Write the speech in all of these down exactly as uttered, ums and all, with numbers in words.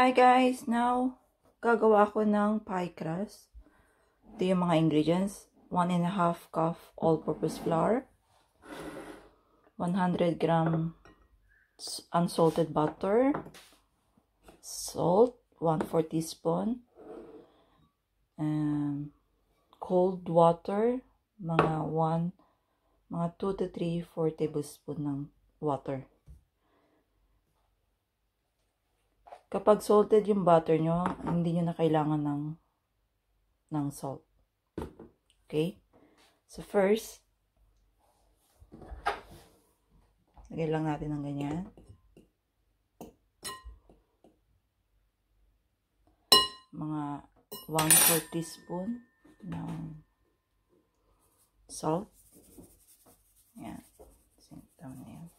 Hi guys! Now, gagawa ko ng pie crust. Ito yung mga ingredients. one and a half cup all-purpose flour. one hundred grams unsalted butter. Salt, one fourth teaspoon. Um, cold water, mga one, mga two to three, four tablespoon ng water. Kapag salted yung butter nyo, hindi nyo na kailangan ng, ng salt. Okay? So first, lagay lang natin ng ganyan. Mga one fourth teaspoon ng salt. Ayan. Sintaw na yan.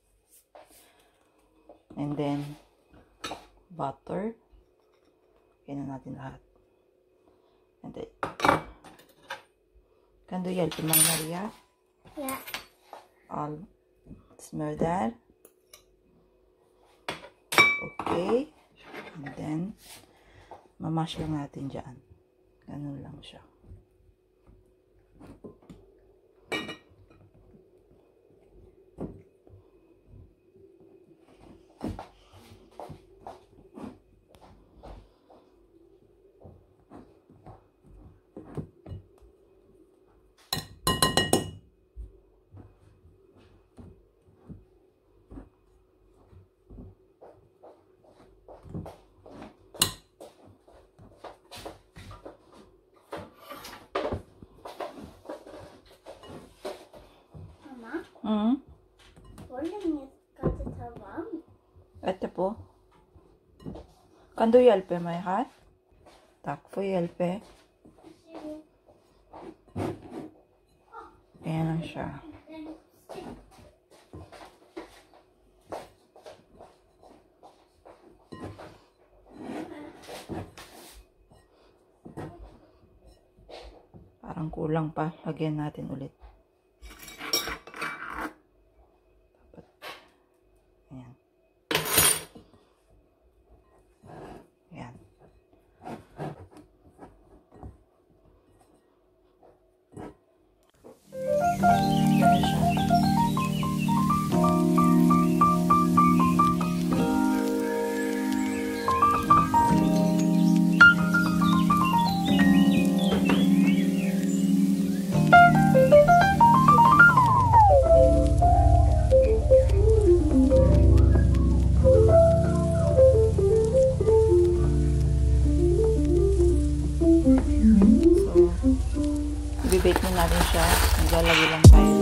And then, butter. Kaya na natin lahat. And then, can do you help me, Maria? Yeah. I'll smell that. Okay. And then, mamash lang natin dyan. Ganun lang siya. Mm. Ito po. Kan du hjälpa mig här? Tack för hjälpen. Ayan lang siya. Parang kulang pa. Lagyan natin ulit. Ayan. Ayan. Ayan siya. I-bake na natin siya. Naglalagay lang tayo.